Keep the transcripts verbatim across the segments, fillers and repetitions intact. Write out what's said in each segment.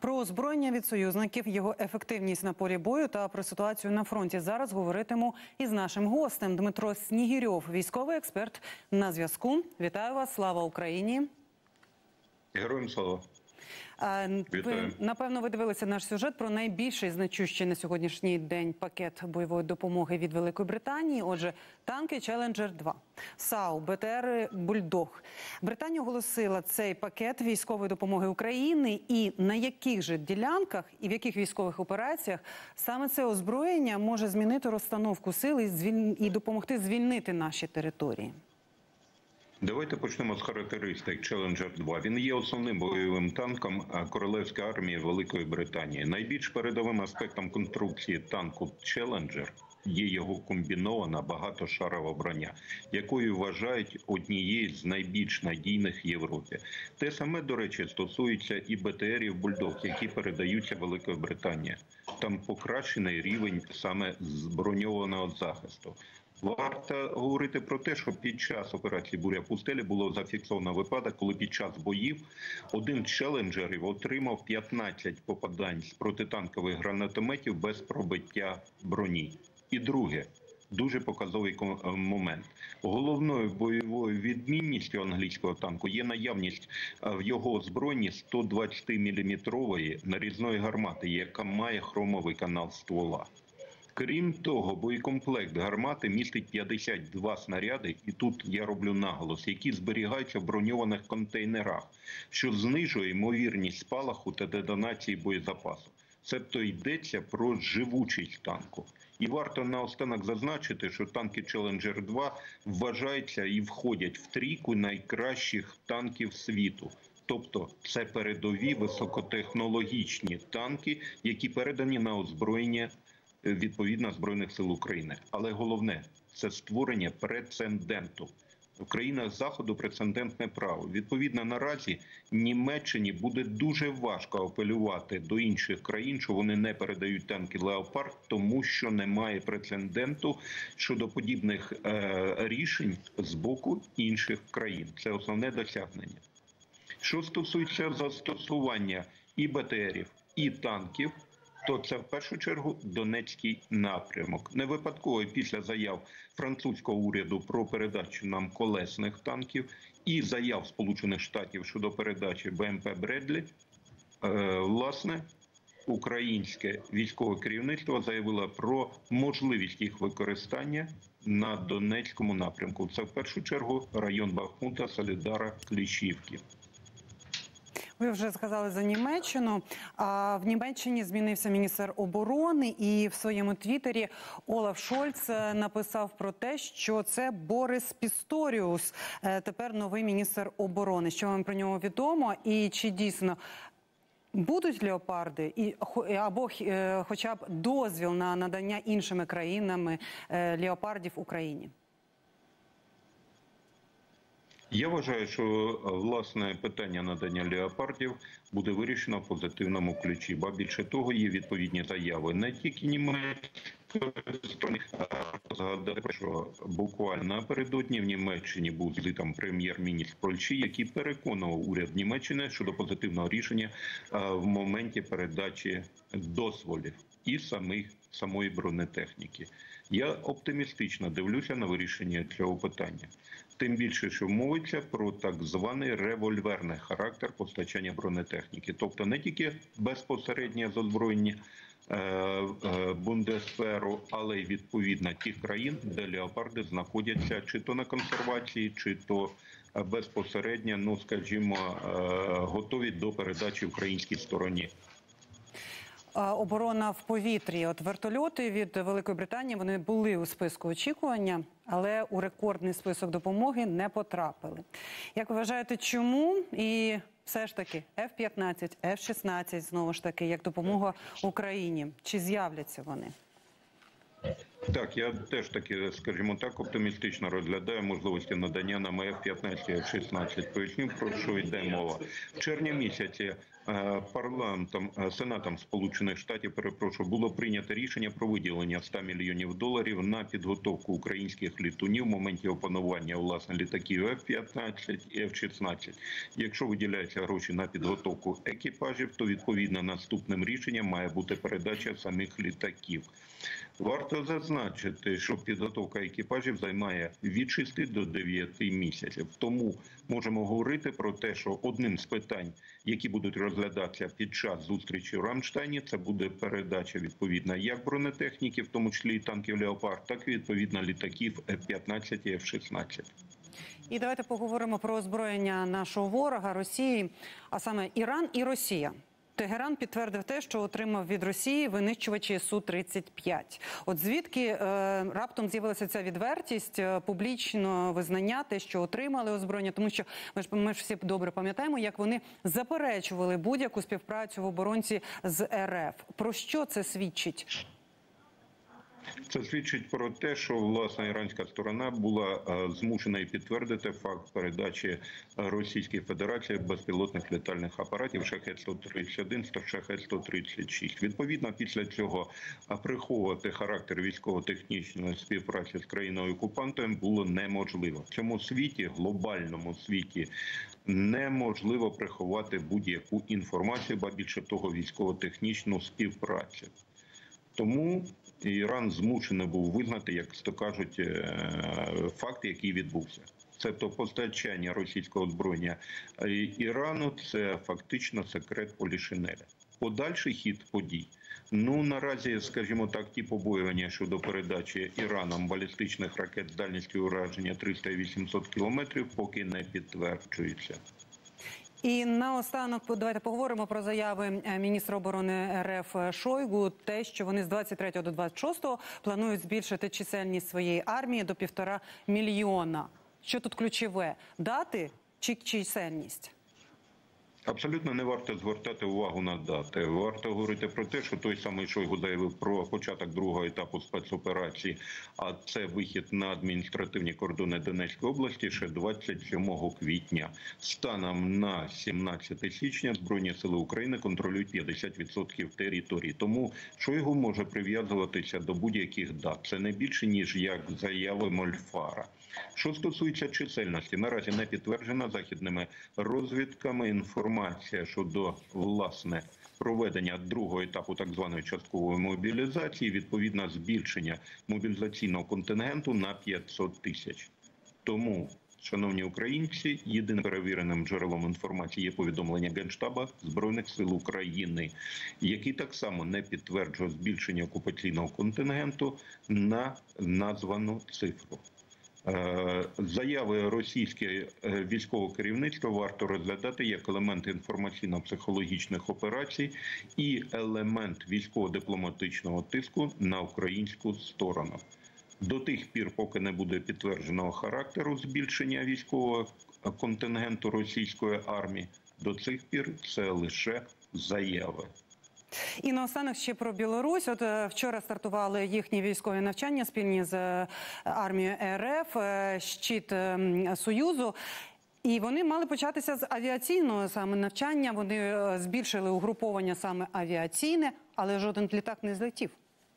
Про озброєння від союзників, його ефективність на полі бою та про ситуацію на фронті зараз говоритиму із нашим гостем. Дмитро Снігірьов, військовий експерт, на зв'язку. Вітаю вас, слава Україні! Героям слава! Ви, напевно, ви дивилися наш сюжет про найбільший значущий на сьогоднішній день пакет бойової допомоги від Великої Британії. Отже, танки Челенджер два, САУ, БТРи Бульдог. Британія оголосила цей пакет військової допомоги України. І на яких же ділянках і в яких військових операціях саме це озброєння може змінити розстановку сил і, звіль... і допомогти звільнити наші території? Давайте почнемо з характеристик Челенджер два. Він є основним бойовим танком Королевської армії Великої Британії. Найбільш передовим аспектом конструкції танку Челенджер є його комбінована багатошарова броня, якою вважають однією з найбільш надійних в Європі. Те саме, до речі, стосується і БТРів Бульдог, які передаються Великої Британії. Там покращений рівень саме зброньованого захисту. Варто говорити про те, що під час операції «Буря пустелі» було зафіксовано випадок, коли під час боїв один з челенджерів отримав п'ятнадцять попадань з протитанкових гранатометів без пробиття броні. І друге, дуже показовий момент. Головною бойовою відмінністю англійського танку є наявність в його озброєнні сто двадцятиміліметрової нарізної гармати, яка має хромовий канал ствола. Крім того, боєкомплект гармати містить п'ятдесят два снаряди, і тут я роблю наголос, які зберігаються в броньованих контейнерах, що знижує ймовірність спалаху та детонації боєзапасу. Себто йдеться про живучість танку. І варто наостанок зазначити, що танки Челенджер два вважаються і входять в трійку найкращих танків світу. Тобто це передові високотехнологічні танки, які передані на озброєння відповідно Збройних сил України. Але головне – це створення прецеденту. В країнах Заходу прецедентне право. Відповідно, наразі Німеччині буде дуже важко апелювати до інших країн, що вони не передають танки «Леопард», тому що немає прецеденту щодо подібних е, рішень з боку інших країн. Це основне досягнення. Що стосується застосування і БТРів, і танків, то це в першу чергу Донецький напрямок. Не випадково після заяв французького уряду про передачу нам колесних танків і заяв Сполучених Штатів щодо передачі БМП «Бредлі», е, власне, українське військове керівництво заявило про можливість їх використання на Донецькому напрямку. Це в першу чергу район Бахмута, Солідара, Кліщівки. Ви вже сказали за Німеччину. А в Німеччині змінився міністр оборони, і в своєму твіттері Олаф Шольц написав про те, що це Борис Пісторіус, тепер новий міністр оборони. Що вам про нього відомо? І чи дійсно будуть леопарди, і або хоча б дозвіл на надання іншими країнами леопардів Україні? Я вважаю, що, власне, питання надання леопардів буде вирішено в позитивному ключі. Ба більше того, є відповідні заяви не тільки німецької сторони, а згадати, що буквально напередодні в Німеччині був там прем'єр-міністр Польщі, який переконував уряд Німеччини щодо позитивного рішення в моменті передачі дозволів і самих, самої бронетехніки. Я оптимістично дивлюся на вирішення цього питання. Тим більше, що мовиться про так званий револьверний характер постачання бронетехніки. Тобто не тільки безпосереднє озброєння е, е, Бундесверу, але й відповідно тих країн, де леопарди знаходяться чи то на консервації, чи то безпосередньо, ну скажімо, е, готові до передачі українській стороні. Оборона в повітрі. От вертольоти від Великої Британії, вони були у списку очікування, але у рекордний список допомоги не потрапили. Як ви вважаєте, чому? І все ж таки еф п'ятнадцять, еф шістнадцять, знову ж таки, як допомога Україні. Чи з'являться вони? Так, я теж таки, скажімо так, оптимістично розглядаю можливості надання нам еф п'ятнадцять, еф шістнадцять. Поясню, про що йде мова. В червні місяці Е, Парламентом, е, Сенатом Сполучених Штатів, перепрошую, було прийнято рішення про виділення ста мільйонів доларів на підготовку українських літунів в моменті опанування, власне, літаків еф п'ятнадцять і еф шістнадцять. Якщо виділяються гроші на підготовку екіпажів, то відповідно наступним рішенням має бути передача самих літаків. Варто зазначити, що підготовка екіпажів займає від шести до дев'яти місяців. Тому можемо говорити про те, що одним з питань, які будуть розглядатися під час зустрічі в Рамштайні, це буде передача відповідна як бронетехніки, в тому числі і танків «Леопард», так і відповідно літаків еф п'ятнадцять і еф шістнадцять. І давайте поговоримо про озброєння нашого ворога Росії, а саме Іран і Росія. Тегеран підтвердив те, що отримав від Росії винищувачі Су тридцять п'ять. От звідки е, раптом з'явилася ця відвертість, е, публічно визнання, те, що отримали озброєння, тому що ми ж, ми ж всі добре пам'ятаємо, як вони заперечували будь-яку співпрацю в оборонці з ер еф. Про що це свідчить? Це свідчить про те, що власна іранська сторона була змушена і підтвердити факт передачі Російській Федерації безпілотних літальних апаратів Шахед сто тридцять один та Шахед сто тридцять шість. Відповідно, після цього приховувати характер військово-технічної співпраці з країною-окупантом було неможливо. В цьому світі, глобальному світі, неможливо приховати будь-яку інформацію, ба більше того, військово-технічну співпрацю. Тому Іран змушений був визнати, як то кажуть, факт, який відбувся. Тобто постачання російського озброєння Ірану – це фактично секрет Полішинеля. Подальший хід подій. Ну, наразі, скажімо так, ті побоювання щодо передачі Іраном балістичних ракет з дальністю ураження триста і вісімсот кілометрів поки не підтверджуються. І наостанок давайте поговоримо про заяви міністра оборони ер еф Шойгу, те, що вони з двадцять третього до двадцять шостого планують збільшити чисельність своєї армії до півтора мільйона. Що тут ключове? Дати чи чисельність? Абсолютно не варто звертати увагу на дати. Варто говорити про те, що той самий Шойгу заявив про початок другого етапу спецоперації, а це вихід на адміністративні кордони Донецької області ще двадцять сьомого квітня. Станом на сімнадцяте січня Збройні сили України контролюють п'ятдесят відсотків території. Тому Шойгу може прив'язуватися до будь-яких дат. Це не більше, ніж як заяви Мольфара. Що стосується чисельності, наразі не підтверджена західними розвідками інформація щодо, власне, проведення другого етапу так званої часткової мобілізації, відповідно збільшення мобілізаційного контингенту на п'ятсот тисяч. Тому, шановні українці, єдиним перевіреним джерелом інформації є повідомлення Генштаба Збройних сил України, який так само не підтверджує збільшення окупаційного контингенту на названу цифру. Заяви російського військового керівництва варто розглядати як елемент інформаційно-психологічних операцій і елемент військово-дипломатичного тиску на українську сторону. До тих пір, поки не буде підтвердженого характеру збільшення військового контингенту російської армії, до цих пір це лише заяви. І наостанок ще про Білорусь. От вчора стартували їхні військові навчання спільні з армією ер еф, щит Союзу. І вони мали початися з авіаційного саме навчання. Вони збільшили угруповання саме авіаційне, але жоден літак не злетів.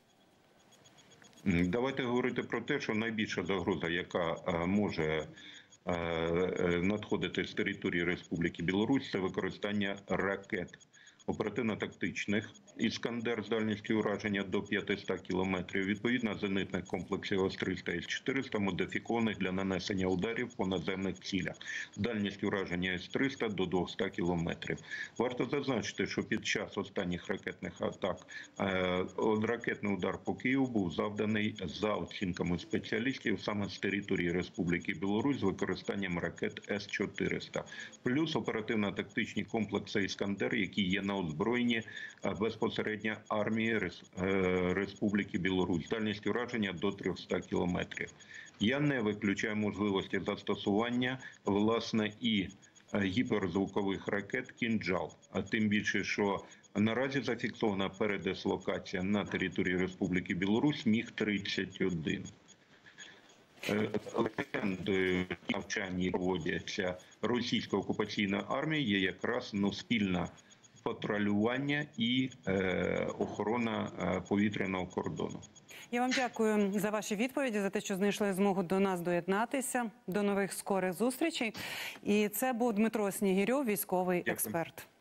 Давайте говорити про те, що найбільша загроза, яка може надходити з території Республіки Білорусь, це використання ракет оперативно-тактичних «Іскандер» з дальністю ураження до п'ятисот кілометрів, відповідно зенитних комплексів С триста і С чотириста, модифікованих для нанесення ударів по наземних цілях. Дальність ураження С триста до двохсот кілометрів. Варто зазначити, що під час останніх ракетних атак е, ракетний удар по Києву був завданий за оцінками спеціалістів саме з території Республіки Білорусь з використанням ракет С чотириста. Плюс оперативно-тактичні комплекси «Іскандер», які є на озброєнні безпосередньо армії Республіки Білорусь. Дальність ураження до трьохсот кілометрів. Я не виключаю можливості застосування, власне, і гіперзвукових ракет «Кінжал». А тим більше, що наразі зафіксована передислокація на території Республіки Білорусь Міг тридцять один. Легендою навчання проводяться російсько-окупаційної армії є якраз ну, спільна патрулювання і е, охорона е, повітряного кордону. Я вам дякую за ваші відповіді, за те, що знайшли змогу до нас доєднатися. До нових скорих зустрічей. І це був Дмитро Снігирьов, військовий Дякую. експерт.